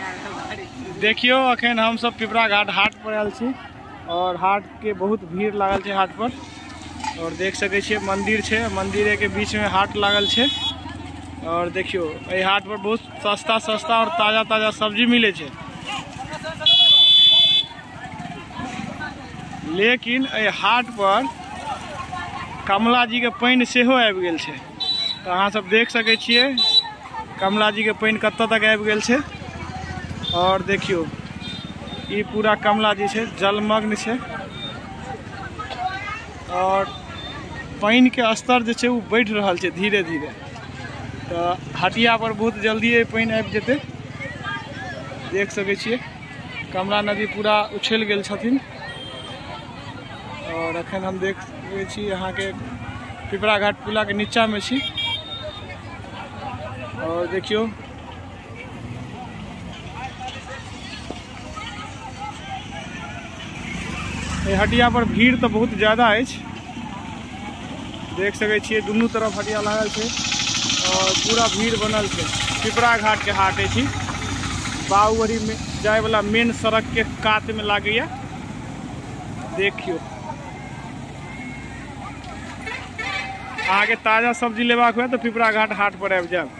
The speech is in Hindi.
देखियो अखन हम सब पिपरा घाट हाट पर आयल छी और हाट के बहुत भीड़ लागल छै हाट पर। और देख सके छियै मंदिर छै, मंदिर के बीच में हाट लागल छै। और देखियो ए हाट पर बहुत सस्ता सस्ता और ताजा ताजा सब्जी मिले छै। लेकिन ए हाट पर कमला जी के पानी सेहो आबि गेल छै। तो अहाँ सब देख सके छियै कमला जी के पानी कत्ता तक आबि गेल छै। और देखियो ई पूरा कमला जी छै जलमग्न छै। और पानी के स्तर जे छै वो बढ़ रहल छै धीरे धीरे। तो हटिया पर बहुत जल्दी पानी आबि जेतै। देख सके छियै कमला नदी पूरा उछल गेल छथिन। और अखन हम देख सके छी यहाँ के पिपरा घाट पुला के नीचा में छी। और देखियो हटिया पर भीड़ तो बहुत ज्यादा है। देख सके छियै दुनू तरफ हटिया लागल छै और पूरा भीड़ बनल छै। पिपरा घाट के हाट है बाबूबड़ी में जाए वाला मेन सड़क के कात में लागैया। देखियो आगे ताजा सब्जी लेबाक हुए तो पिपरा घाट हाट पर आबि जाएब।